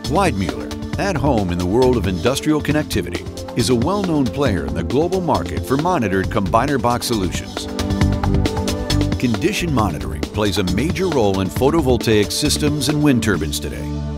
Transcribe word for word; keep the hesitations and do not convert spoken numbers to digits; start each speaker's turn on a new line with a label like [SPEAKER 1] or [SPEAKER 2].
[SPEAKER 1] Weidmüller, at home in the world of industrial connectivity, is a well-known player in the global market for monitored combiner box solutions. Condition monitoring plays a major role in photovoltaic systems and wind turbines today.